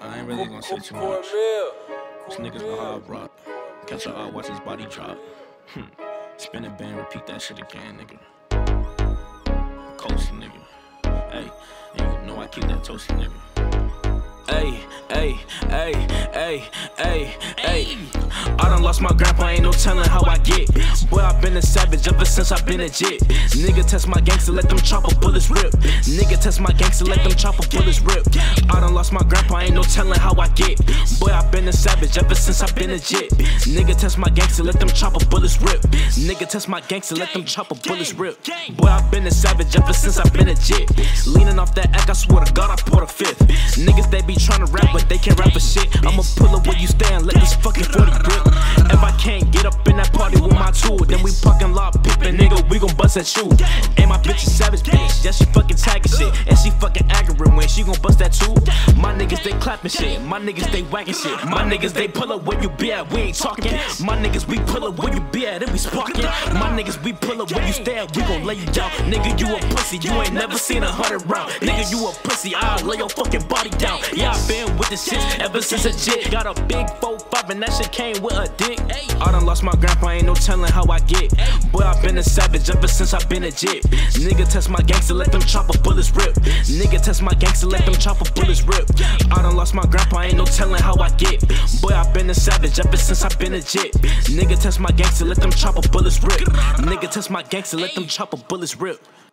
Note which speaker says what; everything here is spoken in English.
Speaker 1: I ain't really gonna say too much. This nigga's a hard rock. Catch your eye, watch his body drop. Spin a band, repeat that shit again, nigga. Coastin', nigga. Hey, and you know I keep that toasty, nigga. Ay, ay, ay, ay, ay, ay. I done lost my grandpa, ain't no telling how I get. Boy, I been a savage ever since I been a jit. Nigga test my gangster, let them chopper bullets rip. Nigga test my gangster, let them chopper bullets rip. I done lost my grandpa, ain't no telling how I get. Boy, I been a savage ever since I been a jit. Nigga test my gangster, let them chopper bullets rip. Nigga test my gangster, let them chopper bullets rip. Boy, I been a savage ever since I been a jit. Leaning off that act, I swear to God, I poured a fifth. Niggas, they be tryna rap, but they can't rap for shit. I'ma pull up where you stand, let this fucking 40 grip. If I can't get up in that party with my tool, then we fucking lock pippin', nigga, we gon' bust that shoe. And my bitch is savage, bitch, yeah, she fucking tagging shit. And she fucking aggravating when she gon' bust that tool. My niggas, they clapping shit, my niggas, they whacking shit. My niggas, they pull up where you be at, we ain't talking. My niggas, we pull up where you be at, and we sparking. My niggas, we pull up where you stay at, we gon' lay you down. Nigga, you a pussy, you ain't never seen 100 round. Nigga, you a pussy, I'll lay your fucking body down. Yeah, I been with this shit ever since a jit. Got a big 4-5 and that shit came with a dick. I done lost my grandpa, ain't no telling how I get. Boy, I been a savage ever since I been a jit. Nigga test my gangster, let them chopper bullets rip. Nigga test my gangster, let them chopper bullets rip. I done lost my grandpa, ain't no telling how I get. Boy, I been a savage ever since I been a jit. Nigga test my gangster, let them chopper bullets rip. Nigga test my gangster, let them chopper bullets rip.